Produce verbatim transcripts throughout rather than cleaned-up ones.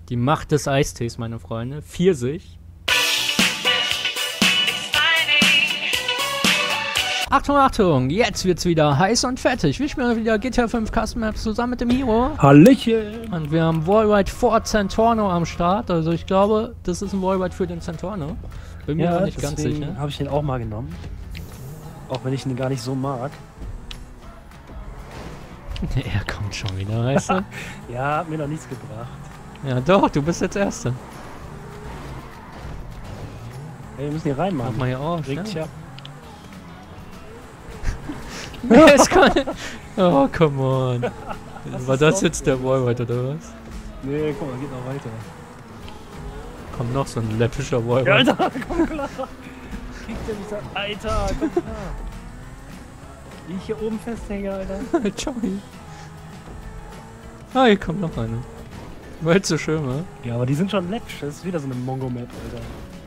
Die Macht des Eistees, meine Freunde. Pfirsich. Achtung, Achtung, jetzt wird's wieder heiß und fettig. Wir spielen wieder G T A fünf Custom Maps zusammen mit dem Hero. Hallöchen! Und wir haben Wallride for Zentorno am Start. Also ich glaube, das ist ein Wallride für den Zentorno. Bin mir Ja, noch nicht ganz sicher. habe ich den auch mal genommen. Auch wenn ich ihn gar nicht so mag. Er kommt schon wieder, weißt du? Ja, hat mir noch nichts gebracht. Ja doch, du bist jetzt Erster. Hey, wir müssen hier rein, Mann. Mach mal hier auf, Regt ja. ja. Jetzt kann oh, come on. War das jetzt der Wallride oder was? Nee, guck mal, geht noch weiter. Kommt noch so ein läppischer Wallride. Ja, Alter, komm klar! Kriegt der mich da? Alter, komm klar! Wie ich hier oben festhänge, Alter. Ciao. Ah, hier kommt noch eine. War jetzt so schön, wa? Ja, aber die sind schon läppisch. Das ist wieder so eine Mongo-Map, Alter.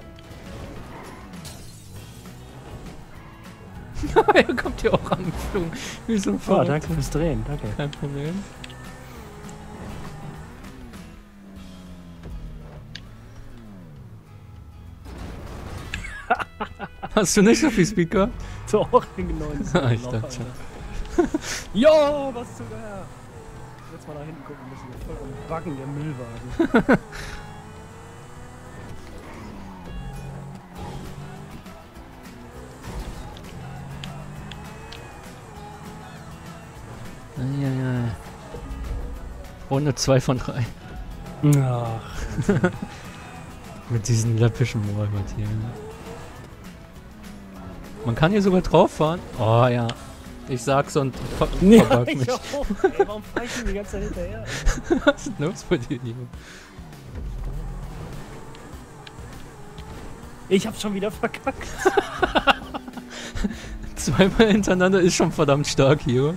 Er kommt hier auch angeflogen. Wie so ein Oh, Verrückter. danke fürs Drehen, danke. Kein Problem. Hast du nicht so viel Speed gehabt? So, auch den genauen Ah, ich dachte schon. Jo, was zu der? Jetzt mal nach hinten gucken müssen. Wir voll am Backen, der Müllwagen. Eieiei. Runde zwei von drei. Ach. Mit diesen läppischen Wallride hier. Man kann hier sogar drauf fahren. Oh ja. Ich sag's und ver Ja, verbug ich mich. auch. Ey, warum fahr ich denn die ganze Zeit hinterher? Was ist denn los bei dir, Nico? Ich hab's schon wieder verkackt. Zweimal hintereinander ist schon verdammt stark hier.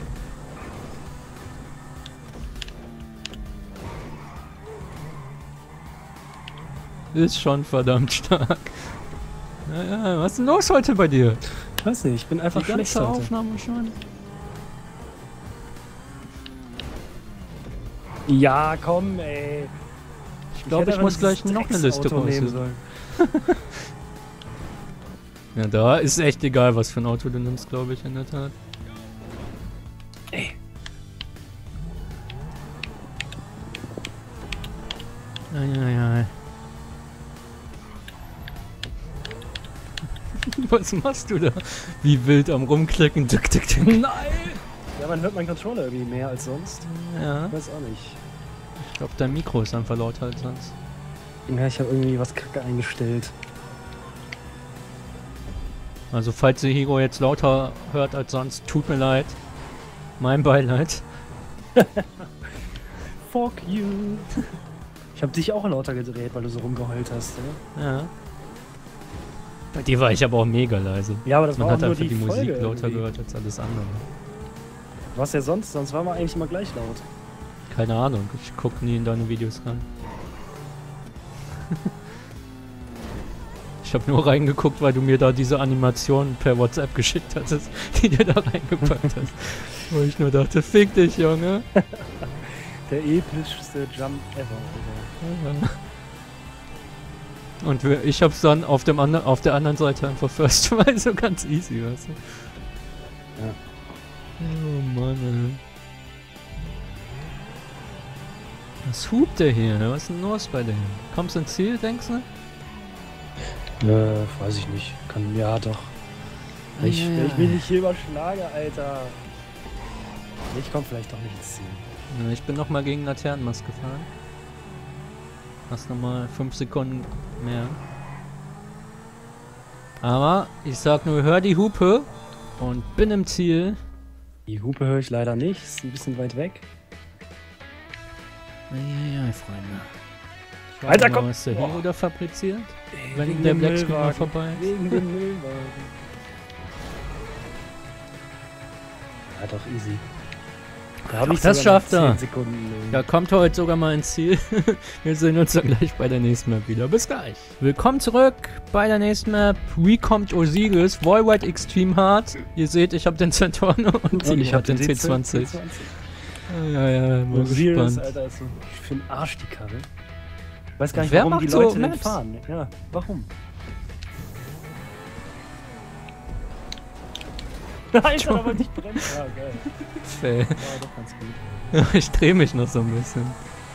Ist schon verdammt stark. Naja, was ist denn los heute bei dir? Weiß nicht, ich bin einfach Die ganze schlecht heute. Aufnahme schon. Ja, komm, ey. Ich glaube, ich, hätte muss aber gleich dieses noch eine Liste Drecksauto nehmen raussuchen. sollen. Ja, da ist echt egal, was für ein Auto du nimmst, glaube ich, in der Tat. Ey. Eieiei. Was machst du da? Wie wild am Rumklicken. Tick, tick, tick. Nein! Ja, man hört meinen Controller irgendwie mehr als sonst. Ja, Ich weiß auch nicht. ich glaube, dein Mikro ist einfach lauter als sonst. Ja, ich habe irgendwie was kacke eingestellt. Also, falls ihr Hero jetzt lauter hört als sonst, tut mir leid. Mein Beileid. Fuck you. Ich habe dich auch lauter gedreht, weil du so rumgeheult hast, ja? Ja. Bei dir war ich aber auch mega leise. Ja, aber das Man war auch hat nur einfach die, die Musik Folge lauter irgendwie. gehört als alles andere. Was ja sonst? Sonst waren wir eigentlich immer gleich laut. Keine Ahnung, ich guck nie in deine Videos rein. Ich habe nur reingeguckt, weil du mir da diese Animation per WhatsApp geschickt hattest, die du da reingepackt hast. Wo ich nur dachte, fick dich, Junge. Der epischste Jump ever, Alter. Und wir, ich hab's dann auf, dem andre, auf der anderen Seite einfach first, weil so ganz easy, weißt du? Ja. Oh Mann, ey. Was hupt der hier? Was ist denn los bei dem? Kommst du ins Ziel, denkst du? Äh, weiß ich nicht. Kann, ja, doch. Wenn ich, wenn ich mich nicht hier überschlage, Alter. Ich komm vielleicht doch nicht ins Ziel. Ja, ich bin nochmal gegen Laternenmast gefahren. Hast nochmal fünf Sekunden mehr. Aber ich sag nur, hör die Hupe und bin im Ziel. Die Hupe höre ich leider nicht. Ist ein bisschen weit weg. Eieiei, Freunde. Schauen Alter, wir mal, komm! was der Hero da fabriziert. Ey, Wenn wegen der dem Black Screen mal Müllwagen. vorbei ist. Wegen dem Müllwagen. Ja, doch, easy. Da hab Ach, ich das sogar noch schafft er. zehn Sekunden. Ja, kommt heute sogar mal ins Ziel. Wir sehen uns dann gleich bei der nächsten Map wieder. Bis gleich. Willkommen zurück bei der nächsten Map. Wie kommt Osiris? Wallride Extreme Hard. Ihr seht, ich habe den Zentorno und, Und sie ich hat hab den den C zwanzig. C zwanzig. Ja, ja, ja, mal Osiris, gespannt. Alter, ist so für den Arsch die Karre. Ich weiß gar nicht, Wer warum die macht so Leute denn Maps? fahren. Ja, warum? Alter, da wollte ich bremsen. Ja, geil. Fail. War doch ganz gut. Ich drehe mich noch so ein bisschen.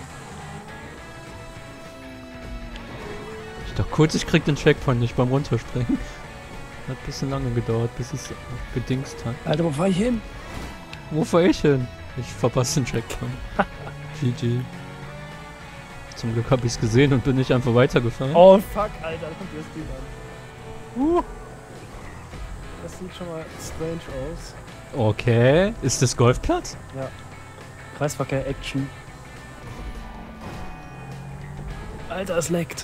Ich dachte kurz, ich krieg den Checkpoint nicht beim Runterspringen. Hat ein bisschen lange gedauert, bis es gedingst hat. Alter, wo fahr ich hin? Wo fahr ich hin? Ich verpasse den Checkpoint. G G. Zum Glück habe ich es gesehen und bin nicht einfach weitergefahren. Oh fuck, Alter, da kommt das Ding an. Uh. Das sieht schon mal strange aus. Okay, ist das Golfplatz? Ja. Kreisverkehr Action. Alter, es leckt.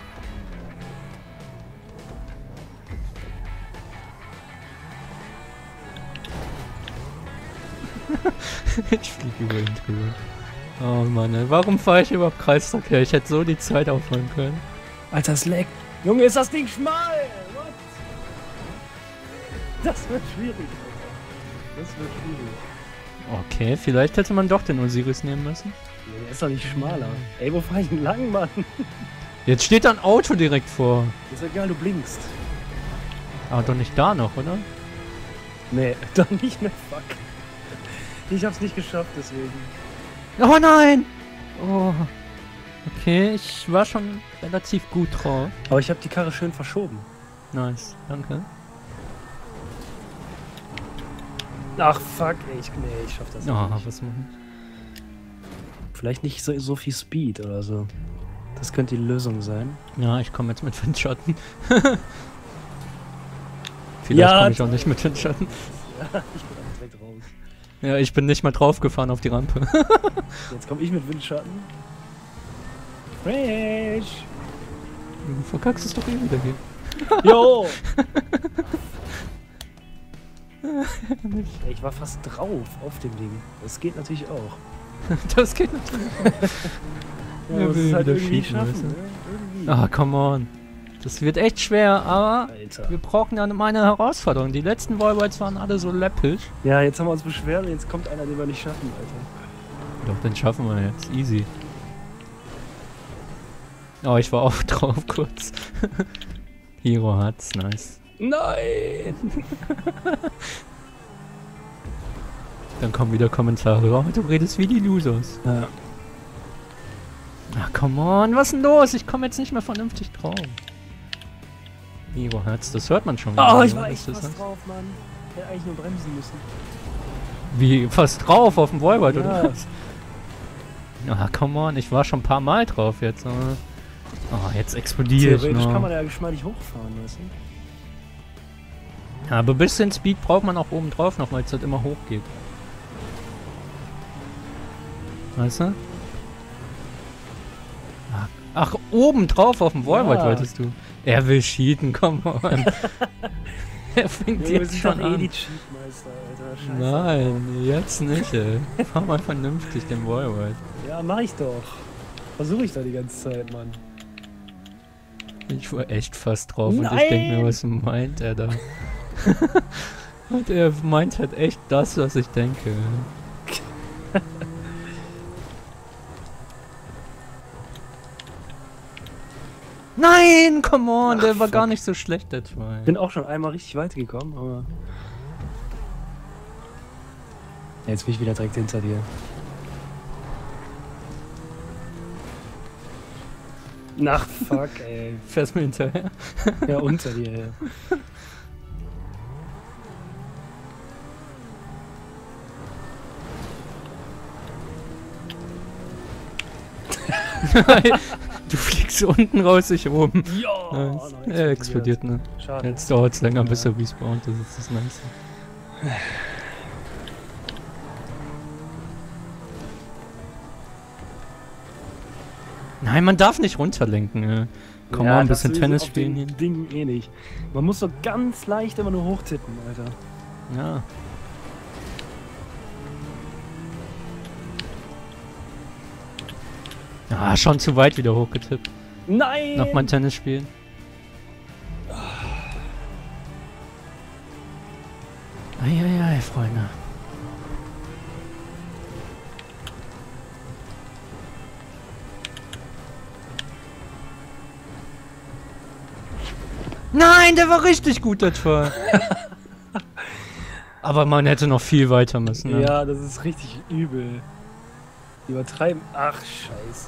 Ich fliege über ihn drüber. Oh Mann, ey. Warum fahre ich überhaupt Kreisverkehr? Ich hätte so die Zeit aufholen können. Alter, es leckt. Junge, ist das Ding schmal! What? Das wird schwierig, Alter. Das wird schwierig. Okay, vielleicht hätte man doch den Osiris nehmen müssen. Ja, der ist doch nicht schmaler. Ey, wo fahr ich denn lang, Mann? Jetzt steht da ein Auto direkt vor. Ist ja egal, du blinkst. Aber doch nicht da noch, oder? Nee, doch nicht mehr, fuck. Ich hab's nicht geschafft, deswegen. Oh nein! Oh. Okay, ich war schon relativ gut drauf. Aber ich hab die Karre schön verschoben. Nice, danke. Ach fuck, ey, ich, nee, ich schaff das Ah, nicht. was machen? Vielleicht nicht so, so viel Speed oder so. Das könnte die Lösung sein. Ja, ich komme jetzt mit Windschatten. Vielleicht Ja, komme ich auch nicht mit Windschatten. Ja, ich bin auch direkt raus. Ja, ich bin nicht mal draufgefahren auf die Rampe. Jetzt komme ich mit Windschatten. Fresh! Du verkackst es doch eh wieder hier. Jo! Ey, ich war fast drauf auf dem Ding. Das geht natürlich auch. Das geht natürlich. Ja, Ja, muss will es halt wieder irgendwie cheaten, schaffen, weißt du? ne? Irgendwie. Ah, come on. Das wird echt schwer, aber Alter. wir brauchen ja mal eine Herausforderung. Die letzten Wallrides waren alle so läppisch. Ja, jetzt haben wir uns beschwert und jetzt kommt einer, den wir nicht schaffen, Alter. Doch, den schaffen wir jetzt. Easy. Oh, ich war auch drauf kurz. Hero hat's, nice. Nein! Dann kommen wieder Kommentare. Oh, du redest wie die Losers. Ja. Ach, come on, was ist denn los? Ich komme jetzt nicht mehr vernünftig drauf. Hero hat's, das hört man schon. Oh, wieder, ich ne? war Das echt ist fast das. drauf, Mann. Ich hätte eigentlich nur bremsen müssen. Wie, fast drauf auf dem Wallride, Ja. oder was? Ah, come on, ich war schon ein paar Mal drauf jetzt. Aber oh, jetzt explodiere ich Theoretisch noch. kann man da ja geschmeidig hochfahren, weißt du? Aber ein bisschen Speed braucht man auch oben drauf noch, weil es halt immer hoch geht. Weißt du? Ach, ach, oben drauf auf dem Wallride Ja. wolltest du. Er will cheaten, come on. Er fängt Ja, wir jetzt sind schon schon eh die an. Cheatmeister, Alter. Scheiße. Nein, jetzt nicht, ey. Fahr mal vernünftig den Wallride. Ja, mach ich doch. Versuche ich da die ganze Zeit, Mann. Ich war echt fast drauf und ich Nein! denke mir, was meint er da? Und er meint halt echt das, was ich denke. Nein, come on, Ach, der war fuck. gar nicht so schlecht, der Try. Bin auch schon einmal richtig weit gekommen, aber... Ja, jetzt bin ich wieder direkt hinter dir. Ach, fuck, ey. Fährst mir hinterher. Ja, unter dir, ja. Du fliegst unten raus, ich oben. Ja, Nice. noch Er explodiert, ne? Schade. Jetzt dauert es länger, bis er respawnt, das ist das Nice. Nein, man darf nicht runterlenken. Ja. Komm mal ein das bisschen ist Tennis auf spielen dem hier. Ding eh nicht. Man muss so ganz leicht immer nur hochtippen, Alter. Ja. Ah, schon zu weit wieder hochgetippt. Nein! Nochmal Tennis spielen. Eieiei, Freunde. Nein, der war richtig gut, der Tor. Aber man hätte noch viel weiter müssen. Ne? Ja, das ist richtig übel. Übertreiben. Ach, scheiße.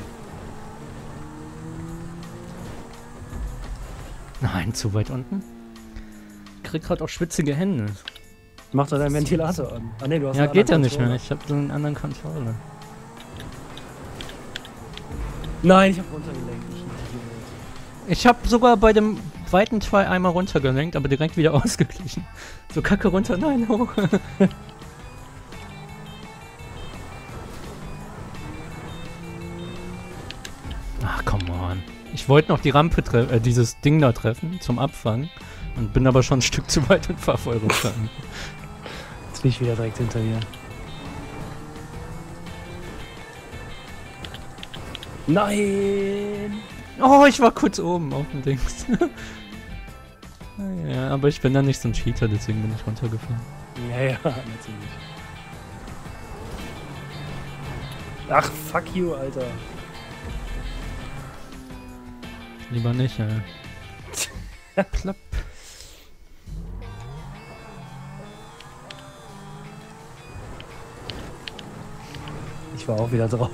Nein, zu weit unten. Ich krieg grad auch schwitzige Hände. Mach doch deinen Ventilator an. Ah, nee, du hast Ja, einen geht ja anderen nicht mehr. Controller. Ich hab so einen anderen Controller. Nein, ich hab runtergelenkt. Ich Ich hab sogar bei dem weiten Try einmal runtergelenkt, aber direkt wieder ausgeglichen. So kacke runter, nein, hoch. Ach, come on. Ich wollte noch die Rampe treffen, äh, dieses Ding da treffen zum Abfangen und bin aber schon ein Stück zu weit und fahr voll runter. Jetzt bin ich wieder direkt hinter dir. Nein! Oh, ich war kurz oben auf dem Dings. Ja, aber ich bin da nicht so ein Cheater, deswegen bin ich runtergefahren. Ja, ja, natürlich. Ach, fuck you, Alter. Lieber nicht, ja. Klapp. Ich war auch wieder drauf.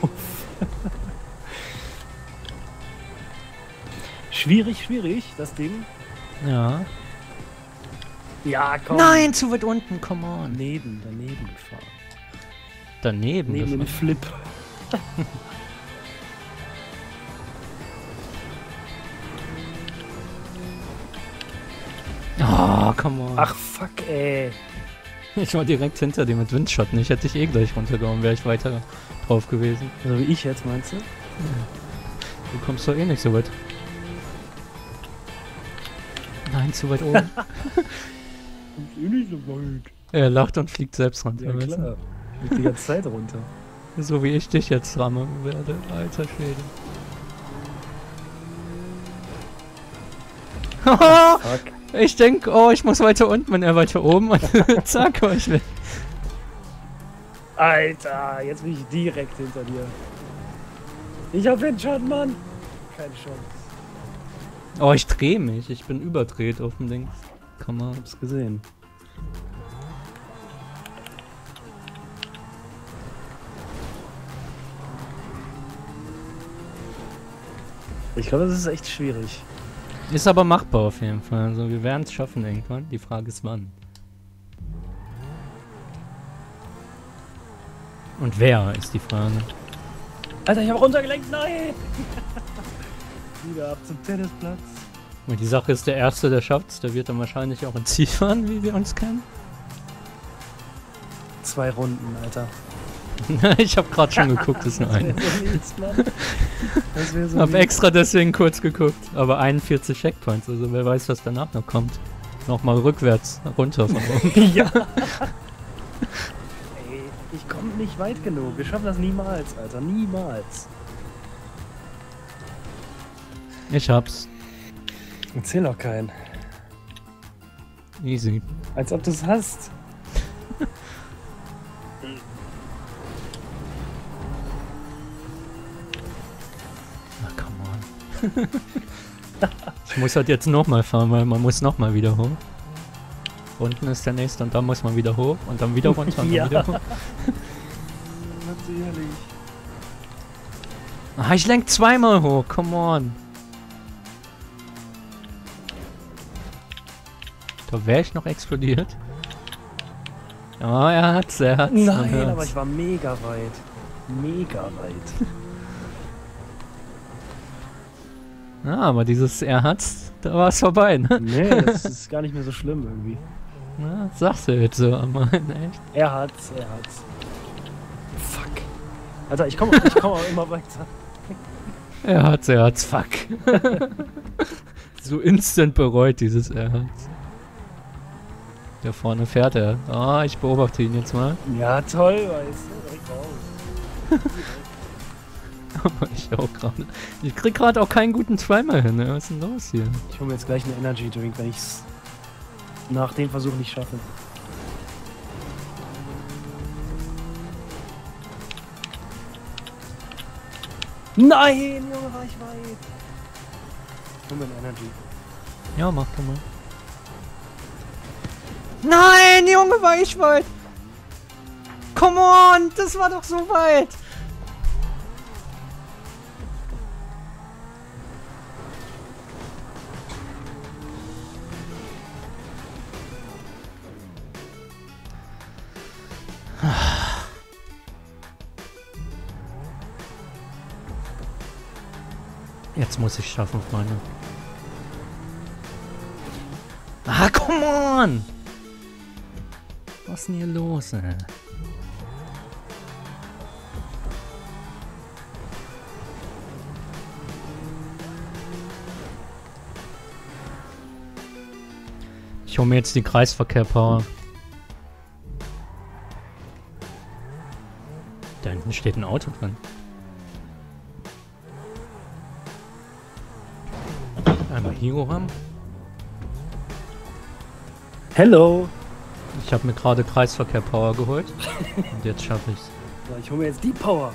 Schwierig, schwierig, das Ding. Ja. Ja, komm. Nein, zu weit unten, come on. Daneben, daneben gefahren. Daneben. Neben dem gefahren. Flip. Oh, come on. Ach, fuck, ey. Ich war direkt hinter dir mit Windschatten. Ich hätte dich eh gleich runtergehauen, wäre ich weiter drauf gewesen. So wie ich jetzt, meinst du? Du kommst doch eh nicht so weit. Nein, zu weit oben. Ich bin eh nicht so weit. Er lacht und fliegt selbst runter. Ja, weißt du? klar. Fliegt die ganze Zeit runter. So wie ich dich jetzt ramme werde. Alter Schwede. Fuck. Ich denk, oh, ich muss weiter unten, wenn er weiter oben und zack, war ich weg. Alter, jetzt bin ich direkt hinter dir. Ich hab den Schatten, Mann. Keine Chance. Oh, ich dreh mich. Ich bin überdreht auf dem Ding. Komm mal. Hab's gesehen. Ich glaube, das ist echt schwierig. Ist aber machbar auf jeden Fall. Also wir werden es schaffen irgendwann. Die Frage ist wann. Und wer ist die Frage. Alter, ich hab runtergelenkt. Nein! Wieder ab zum Tennisplatz. Und die Sache ist, der Erste, der schafft's, der wird dann wahrscheinlich auch ins Ziel fahren, wie wir uns kennen. Zwei Runden, Alter. Ich habe gerade schon geguckt, ist nur Das eine. wär so mies, Mann. Das wär so Hab mies. extra deswegen kurz geguckt. Aber einundvierzig Checkpoints, also wer weiß, was danach noch kommt. Nochmal rückwärts, runter von oben. Ja. Ey, ich komme nicht weit genug. Wir schaffen das niemals, Alter. Niemals. Ich hab's. Erzähl doch keinen. Easy. Als ob du es hast. Na, come on. Ich muss halt jetzt nochmal fahren, weil man muss nochmal wieder hoch. Unten ist der nächste und dann muss man wieder hoch und dann wieder runter und Ja. dann wieder hoch. Natürlich. Ah, ich lenk zweimal hoch, come on. Da wäre ich noch explodiert. Oh, er hat's, er hat's. man Nein, hört's. aber ich war mega weit. Mega weit. Ja, aber dieses er hat's, da war es vorbei, ne? Nee, das ist gar nicht mehr so schlimm irgendwie. Ja, sagst du jetzt so, aber echt. Er hat's, er hat's. Fuck. Alter, ich komme ich komm auch immer weiter. Er hat's, er hat's, fuck. So instant bereut dieses er hat's. Da vorne fährt er. Ah, ich beobachte ihn jetzt mal. Ja, toll, weißt du. Direkt raus. Aber ich auch gerade. Ich krieg gerade auch keinen guten Try mehr hin, ne? Was ist denn los hier? Ich hole mir jetzt gleich einen Energy Drink, wenn ich's nach dem Versuch nicht schaffe. Nein, Junge, war ich weit. Ich hol mir einen Energy. Ja, mach doch mal. Nein, Junge, war ich weit. Come on, das war doch so weit. Jetzt muss ich schaffen, Freunde. Ah, come on! Was ist denn hier los, ey? Ich hole mir jetzt die Kreisverkehr-Power. Da hinten steht ein Auto drin. Einmal Hero haben. Hello! Ich habe mir gerade Kreisverkehr-Power geholt. Und jetzt schaffe ich's. So, ich hole mir jetzt die Power.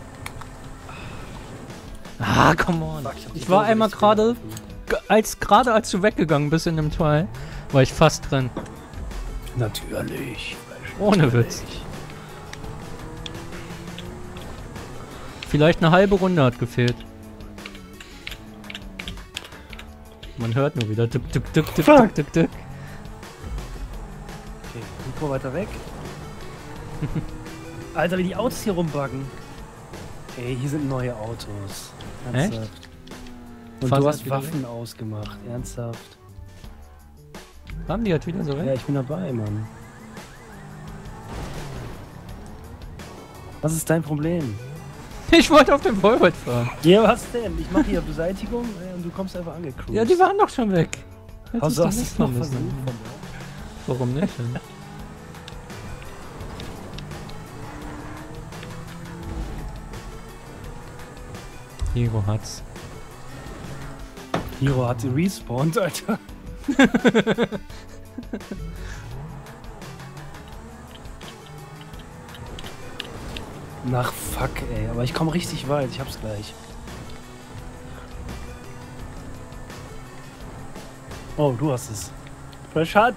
Ah, come on. Fuck, ich hab die Ich war Dose einmal nicht gerade, getroffen. als gerade als du weggegangen bist in dem Teil, war ich fast drin. Natürlich. Ohne Witz. Vielleicht eine halbe Runde hat gefehlt. Man hört nur wieder tuk tuk tuk tuk tuk tuk tuk. Okay, Mikro weiter weg. Alter, wie die Autos hier rumbuggen. Ey, hier sind neue Autos. Ernsthaft. Und Fass du hat hast wieder Waffen ausgemacht. Ernsthaft. Haben die halt wieder so Ja, weg? ich bin dabei, Mann. Was ist dein Problem? Ich wollte auf dem Vollweit fahren. Ja, was denn? Ich mache hier Beseitigung äh, und du kommst einfach angecruised. Ja, die waren doch schon weg. Hättest Hast du du hast nicht es noch machen versucht? müssen. Von der? Warum nicht? Denn? Hero hat's. Hero hat respawned, Alter. Nach fuck, ey. Aber ich komme richtig weit. Ich hab's gleich. Oh, du hast es. Fresh Schatz.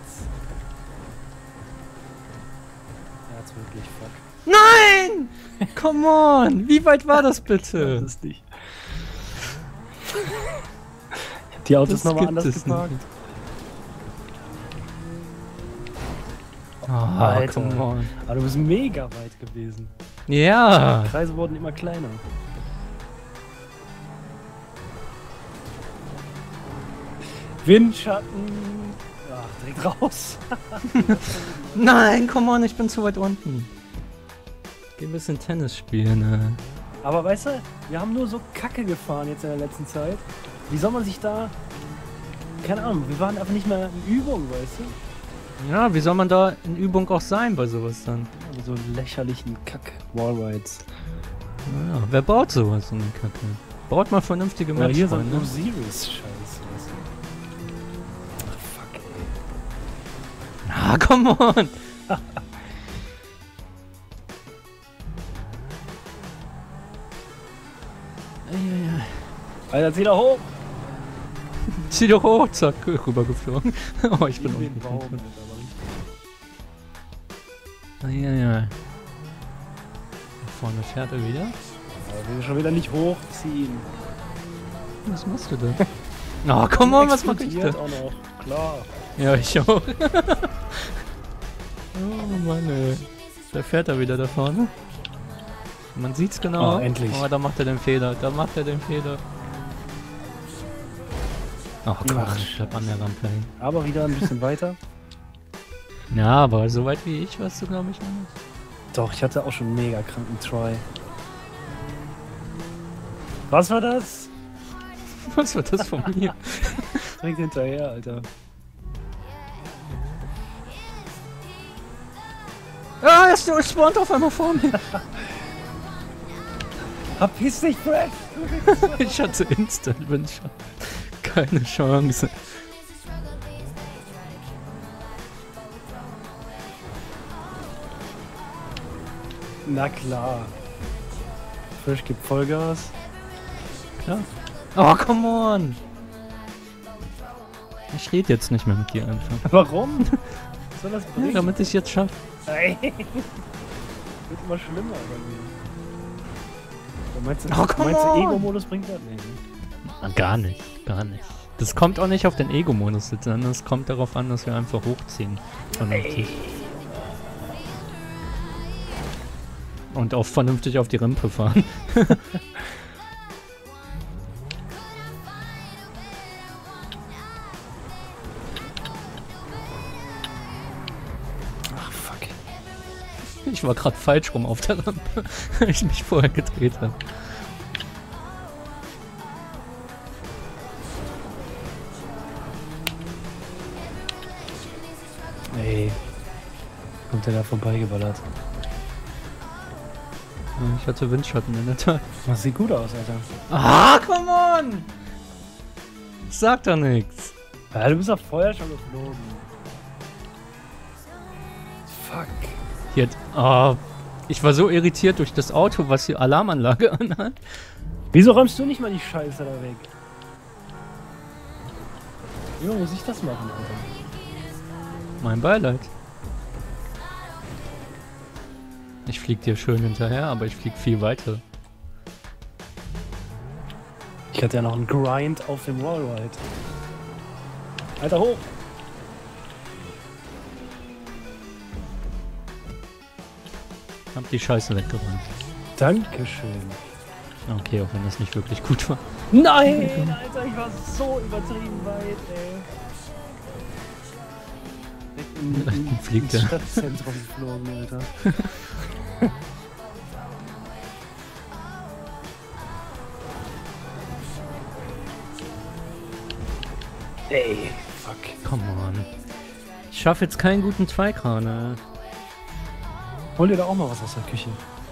Er hat's wirklich, fuck. Nein! Come on! Wie weit war das bitte? Das ist nicht. Die Autos Das nochmal gibt anders es geparkt. nicht. Ah, Alter. come on. Aber du bist mega weit gewesen. Ja! Die Kreise wurden immer kleiner. Windschatten. Ach, direkt raus. Nein, come on, ich bin zu weit unten. Geh ein bisschen Tennis spielen, ne? Aber weißt du, wir haben nur so Kacke gefahren jetzt in der letzten Zeit. Wie soll man sich da... Keine Ahnung, wir waren einfach nicht mehr in Übung, weißt du? Ja, wie soll man da in Übung auch sein bei sowas dann? Aber so lächerlichen Kack-Wallrides. Ja, wer baut sowas so eine Kacke? Baut mal vernünftige Oder hier so Matchfreunde. ein Osiris-Scheiß, weißt du? Ach, fuck, ey. Ah, come on! Eieiei. Alter, zieh da hoch! Zieh doch hoch, zack, rübergeflogen. Oh, ich bin In den unten. Baum, Alter, aber richtig. Eieiei. Da vorne fährt er wieder. Aber will schon wieder nicht hochziehen. Was machst du da? Oh, come on, was mach ich da? Explodiert auch noch, klar. Ja, ich auch. Oh Mann, ey. Da fährt er wieder da vorne. Man sieht's genau. Oh, endlich. Oh, da macht er den Fehler. Da macht er den Fehler. Ach komm, Ach, ich bleib an der Rampe hin. Aber wieder ein bisschen weiter. Ja, aber so weit wie ich warst du, glaube ich, noch nicht. Doch, ich hatte auch schon einen mega kranken Try. Was war das? Was war das von mir? Direkt hinterher, Alter. Ah, er st- spawnt auf einmal vor mir. Verpiss dich, Brad! Ich hatte Instant Windshot. Keine Chance. Na klar. Frisch gibt Vollgas. Klar. Oh, come on. Ich rede jetzt nicht mehr mit dir einfach. Warum? Was soll das Ja, bringen? damit ich jetzt schaffe. Ey. Wird immer schlimmer bei mir. Meinst du, Oh, come meinst du on. Ego-Modus bringt das? Nee, ne? Ah, gar nicht, gar nicht. Das kommt auch nicht auf den Ego-Modus jetzt an, es kommt darauf an, dass wir einfach hochziehen. Vernünftig. Und auch vernünftig auf die Rampe fahren. Ach, fuck. Ich war gerade falsch rum auf der Rampe, weil ich mich vorher gedreht habe. Ey. Kommt der da vorbeigeballert? Ja, ich hatte Windschatten in der Tat. Das sieht gut aus, Alter. Ah, come on! Ich sag doch nichts. Ja, du bist doch vorher schon geflogen. Fuck. Hier, ah, ich war so irritiert durch das Auto, was die Alarmanlage anhat. Wieso räumst du nicht mal die Scheiße da weg? Wie muss ich das machen, Alter? Mein Beileid. Ich flieg dir schön hinterher, aber ich flieg viel weiter. Ich hatte ja noch einen Grind auf dem Wallride. Alter, hoch! Hab die Scheiße weggeräumt. Dankeschön. Okay, auch wenn das nicht wirklich gut war. Nein, Alter, ich war so übertrieben weit, ey. In, in, Fliegt ins er. Stadtzentrum geflogen, Alter. Ey, fuck. Come on. Ich schaffe jetzt keinen guten Zweikraner. Hol dir da auch mal was aus der Küche.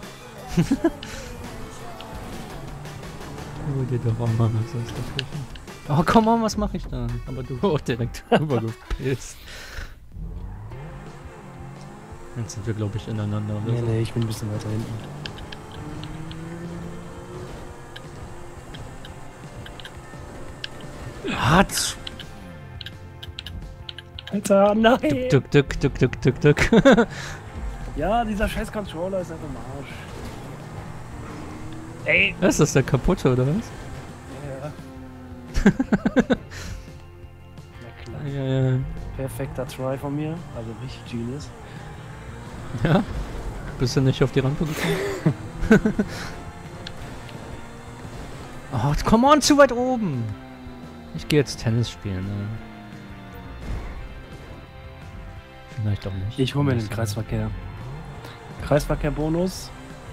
Hol dir doch auch mal was aus der Küche. Oh, come on, was mache ich da? Aber du auch direkt rübergepilzt. Jetzt sind wir, glaube ich, ineinander oder Nee, so. nee, ich bin ein bisschen weiter hinten. Hatsch! Alter, nein! Duck, duck, duck, duck, duck, duck, duck. Ja, dieser scheiß Controller ist einfach im Arsch. Ey! Ist das der kaputte, oder was? Ja. Na klar. Ja, ja. Perfekter Try von mir. Also richtig Genius. Ja? Bist du nicht auf die Rampe gekommen? Oh, come on, zu weit oben! Ich gehe jetzt Tennis spielen, ne? Vielleicht auch nicht. Ich hole mir den Kreisverkehr. Kreisverkehr-Bonus.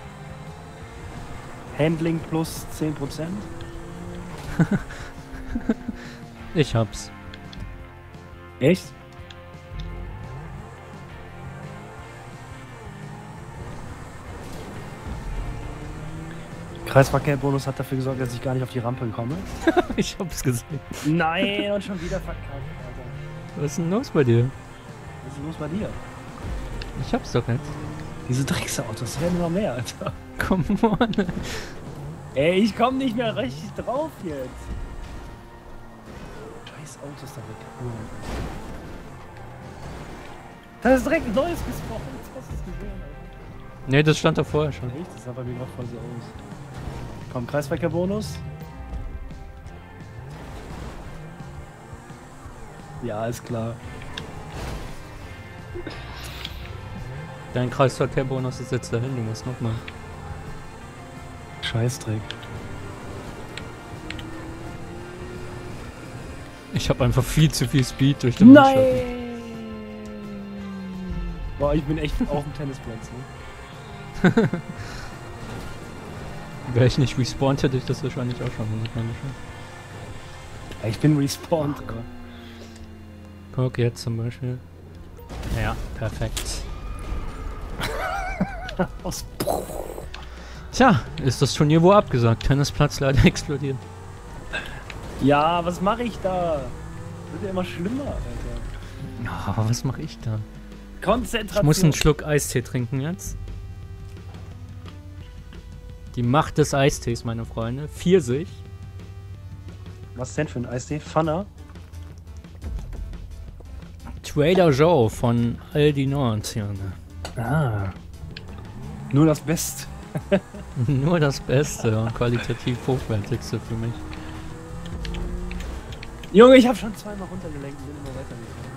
Handling plus zehn Prozent. Ich hab's. Echt? Kreisverkehr-Bonus hat dafür gesorgt, dass ich gar nicht auf die Rampe komme. Ich hab's gesehen. Nein, und schon wieder verkackt, Alter. Was ist denn los bei dir? Was ist los bei dir? Ich hab's doch jetzt. Diese Drecksautos werden noch mehr, Alter. Come on. Ey, ich komm nicht mehr richtig drauf jetzt. Scheiß Autos da weg. Das ist direkt ein neues gesprochen. Hast du es gesehen, Alter? Ne, das stand da vorher schon. Echt? Das sah bei mir gerade voll so aus. Komm, Kreisverkehr-Bonus. Ja, ist klar. Dein Kreisverkehrbonus ist jetzt dahin, du musst nochmal. Scheißdreck. Ich habe einfach viel zu viel Speed durch den Windschatten. Nein! Boah, ich bin echt auf dem Tennisplatz, ne? Wäre ich nicht respawned, hätte ich das wahrscheinlich auch schon. Ja, ich bin respawned, aber. Guck, jetzt zum Beispiel. Ja, perfekt. Aus Tja, ist das Turnier wohl abgesagt. Tennisplatz leider explodiert. Ja, was mache ich da? Wird ja immer schlimmer, Alter. Oh, was mache ich da? Konzentration. Ich muss einen Schluck Eistee trinken jetzt. Die Macht des Eistees, meine Freunde. Pfirsich. Was denn für ein Eistee? Pfanner? Trader Joe von Aldi Nord. Ja, ne? Ah. Nur das Beste. Nur das Beste und qualitativ hochwertigste für mich. Junge, ich habe schon zweimal runtergelenkt und bin immer weitergekommen.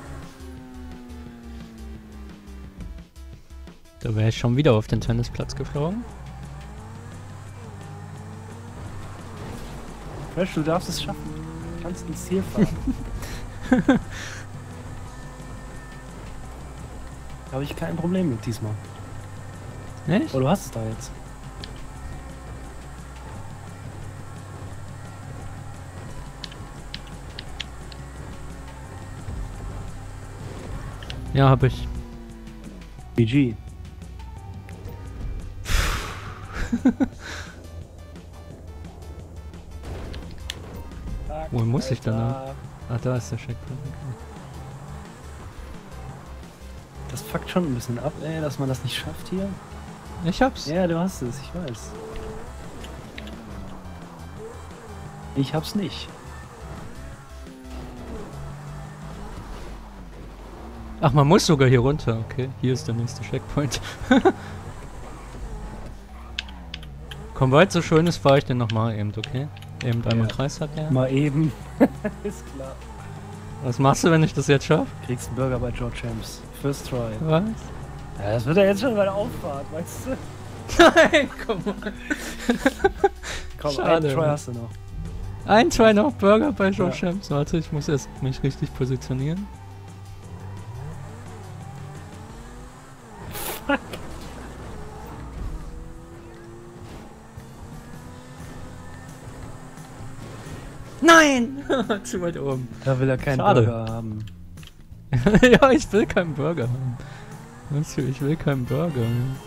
Da wäre ich schon wieder auf den Tennisplatz geflogen. Fresh, du darfst es schaffen. Du kannst ins Ziel fahren. Da habe ich kein Problem mit diesmal. Echt? Oh, du hast es da jetzt. Ja, hab ich. G G. Wo muss ich denn da? Ah, da ist der Checkpoint. Das fuckt schon ein bisschen ab, ey, dass man das nicht schafft hier. Ich hab's. Ja, du hast es, ich weiß. Ich hab's nicht. Ach, man muss sogar hier runter. Okay, hier ist der nächste Checkpoint. Komm, weil es so schön ist, fahre ich den nochmal eben, okay? Eben einmal Ja. Kreis hat er. Mal eben. Ist klar. Was machst du, wenn ich das jetzt schaffe? Kriegst einen Burger bei George Champs. First try. Was? Ja, das wird er jetzt schon bei der Auffahrt, weißt du? Nein, komm mal. Komm, Schade. einen Try hast du noch. Ein Try noch Burger bei Joe Ja. Champs. Warte, ich muss erst mich richtig positionieren. Nein! Zu weit oben. Da will er keinen Schade. Burger haben. Ja, ich will keinen Burger haben. Weißt du, ich will keinen Burger.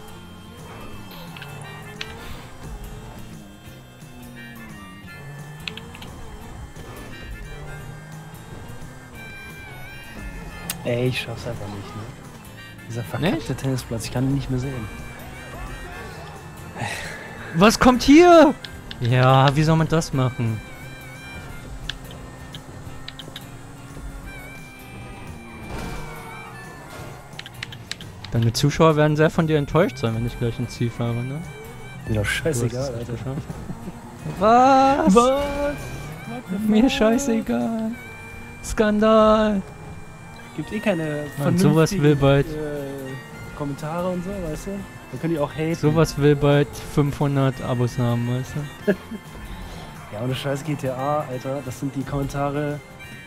Ey, ich schaff's einfach nicht, ne? Dieser verkackte Nicht? Tennisplatz, ich kann ihn nicht mehr sehen. Was kommt hier? Ja, wie soll man das machen? Deine Zuschauer werden sehr von dir enttäuscht sein, wenn ich gleich ins Ziel fahre, ne? Mir doch Du scheißegal, hast es Alter. geschafft. Was? Was? Mir scheißegal. Skandal. Gibt eh keine Mann, sowas vernünftigen, will bald- äh, Kommentare und so, weißt du? Da können die auch haten. Sowas will bald fünfhundert Abos haben, weißt du? Ja, ohne Scheiß G T A, Alter, das sind die Kommentare.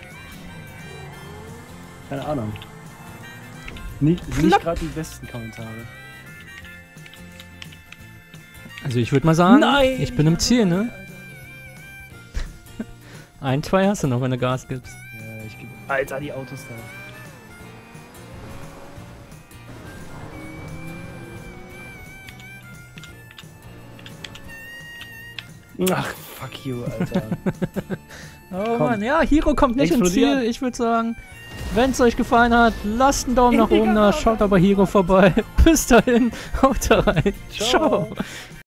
Keine Ahnung. Nicht, sind nicht Klapp. gerade die besten Kommentare. Also ich würde mal sagen, ich bin im Ziel, ne? Alter. Ein, zwei hast du noch, wenn du Gas gibst. Ja, ich geb. Alter, die Autos da. Ach, fuck you, Alter. Oh Komm. Mann, ja, Hiro kommt nicht ins Explodieren. Ziel. Ich würde sagen, wenn es euch gefallen hat, lasst einen Daumen nach oben da, Indiger. schaut aber Hiro vorbei. Bis dahin, haut da rein. Ciao. Ciao.